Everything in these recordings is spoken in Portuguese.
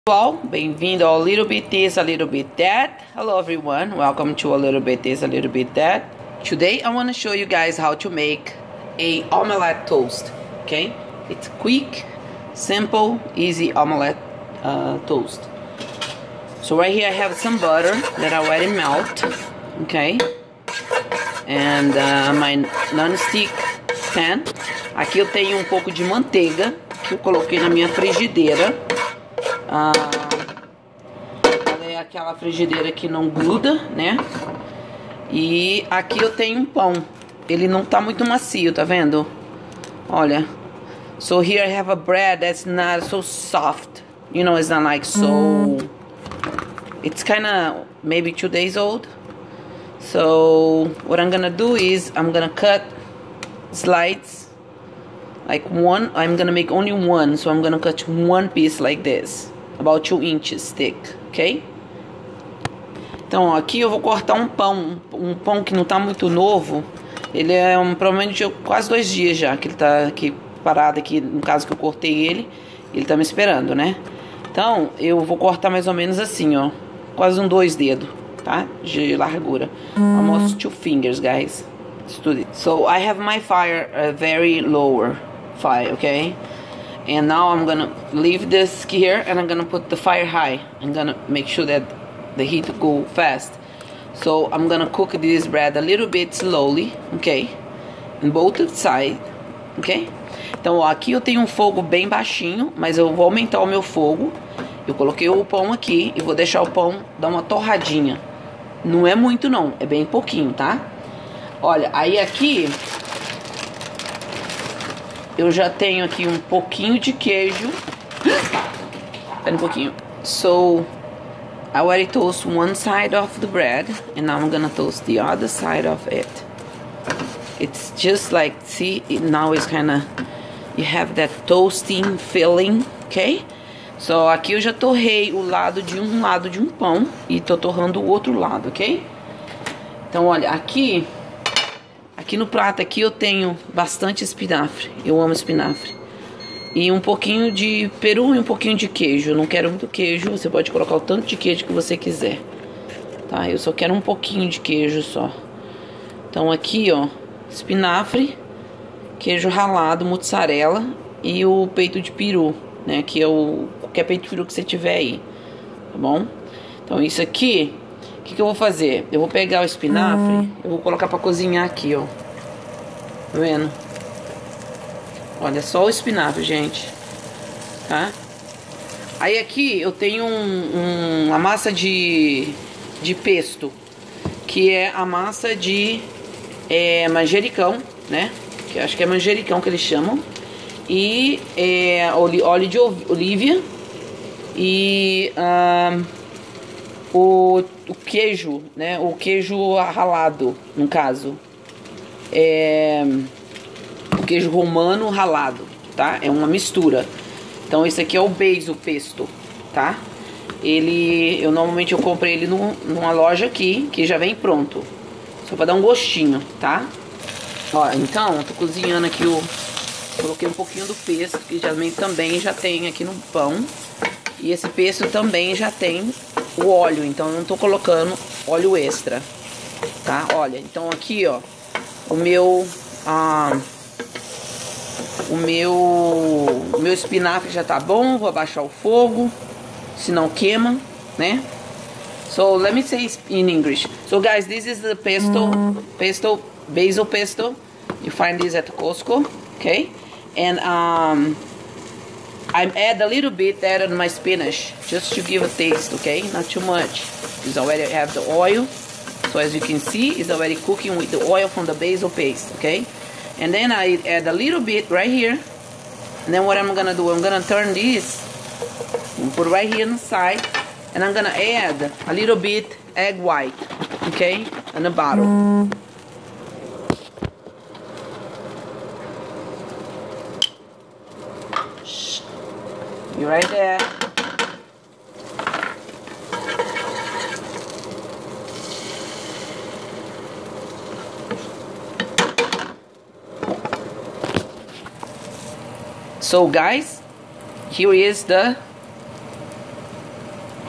Pessoal, bem-vindo ao Little Bit This, a Little Bit That. Hello everyone, welcome to a Little Bit This, a Little Bit That. Today I want to show you guys how to make a omelette toast, okay? It's quick, simple, easy omelette toast. So right here I have some butter that I already melt, okay? And my non-stick pan. Aqui eu tenho um pouco de manteiga que eu coloquei na minha frigideira. Ela é aquela frigideira que não gruda, né? E aqui eu tenho um pão. Ele não tá muito macio, tá vendo? Olha. So here I have a bread that's not so soft. You know, it's not like so... It's kind of maybe 2 days old. So what I'm gonna do is I'm gonna cut slices. Like one, I'm gonna make only one. So I'm gonna cut one piece like this. About 2 inches thick, ok? Então, ó, aqui eu vou cortar um pão que não tá muito novo. Ele é provavelmente quase 2 dias já que ele tá aqui parado aqui, no caso que eu cortei ele tá me esperando, né? Então, eu vou cortar mais ou menos assim, ó, quase 2 dedos, tá? De largura. Almost 2 fingers, guys. So, I have my fire very lower fire, okay? And now I'm gonna leave this here and I'm gonna put the fire high. I'm gonna make sure that the heat go fast. So I'm gonna cook this bread a little bit slowly, okay? In both sides, okay? Então, ó, aqui eu tenho um fogo bem baixinho, mas eu vou aumentar o meu fogo. Eu coloquei o pão aqui e vou deixar o pão dar uma torradinha. Não é muito não, é bem pouquinho, tá? Olha, aí aqui... eu já tenho aqui um pouquinho de queijo. Espera um pouquinho. So, I already toast one side of the bread. And now I'm gonna toast the other side of it. It's just like, see, now it's kinda... You have that toasting feeling, okay? So, aqui eu já torrei o lado de um pão. E tô torrando o outro lado, ok? Então, olha, aqui no prato aqui eu tenho bastante espinafre. Eu amo espinafre. E um pouquinho de peru e um pouquinho de queijo. Eu não quero muito queijo. Você pode colocar o tanto de queijo que você quiser. Tá? Eu só quero um pouquinho de queijo só. Então aqui, ó, espinafre, queijo ralado, mozzarella e o peito de peru, né? Que é qualquer peito de peru que você tiver aí. Tá bom? Então isso aqui... O que eu vou fazer? Eu vou pegar o espinafre, eu vou colocar pra cozinhar aqui, ó. Tá vendo? Olha, só o espinafre, gente. Tá? Aí aqui eu tenho uma massa de pesto, que é a massa de manjericão, né? Que acho que é manjericão que eles chamam. E óleo de olívia. E... o queijo, né? O queijo ralado, no caso. O queijo romano ralado, tá? É uma mistura. Então esse aqui é o basil pesto, tá? Normalmente eu comprei ele numa loja aqui, que já vem pronto. Só pra dar um gostinho, tá? Ó, então, eu tô cozinhando aqui coloquei um pouquinho do pesto, que também já tem aqui no pão. E esse pesto também já tem o óleo, então eu não tô colocando óleo extra, tá? Olha, então aqui, ó, o meu espinafre já tá bom. Vou abaixar o fogo, senão queima, né? So, let me say in English. So, guys, this is the basil pesto. You find this at Costco, okay? And, I add a little bit there on my spinach, just to give a taste, okay? Not too much. It's already have the oil. So as you can see, it's already cooking with the oil from the basil paste, okay? And then I add a little bit right here. And then what I'm gonna do, I'm gonna turn this and put right here on the side. And I'm gonna add a little bit egg white, okay? In the bottle. You right there. So guys, here is the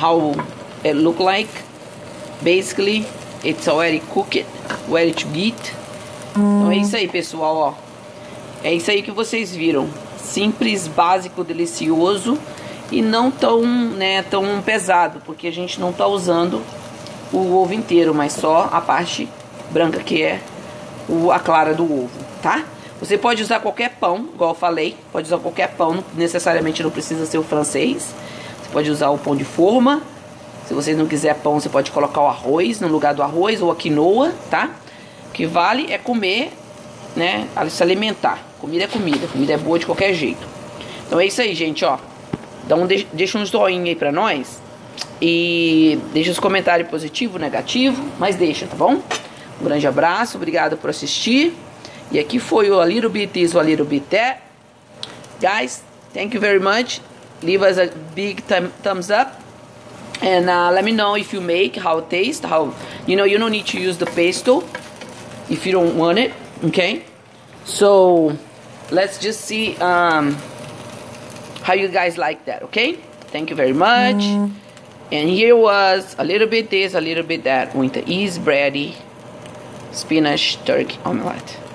how it look like. Basically, it's already cooked, ready to eat. Então é isso aí, pessoal, ó. É isso aí que vocês viram. Simples, básico, delicioso e não tão, né, tão pesado, porque a gente não tá usando o ovo inteiro, mas só a parte branca que é a clara do ovo, tá? Você pode usar qualquer pão, igual eu falei, pode usar qualquer pão, necessariamente não precisa ser o francês. Você pode usar o pão de forma. Se você não quiser pão, você pode colocar o arroz no lugar do arroz ou a quinoa, tá? O que vale é comer, né? Se alimentar. Comida é boa de qualquer jeito. Então é isso aí, gente, ó. Então deixa um joinha aí pra nós. E deixa os comentários positivo, negativo, mas deixa, tá bom? Um grande abraço, obrigado por assistir. E aqui foi o A Little Bit This, a Little Bit That. Guys, thank you very much. Leave us a big thumbs up. And let me know if you make, how it tastes, how, you know, you don't need to use the pesto if you don't want it, okay? So, let's just see how you guys like that, okay? Thank you very much. And here was a little bit this, a little bit that with the easy bready spinach turkey omelette.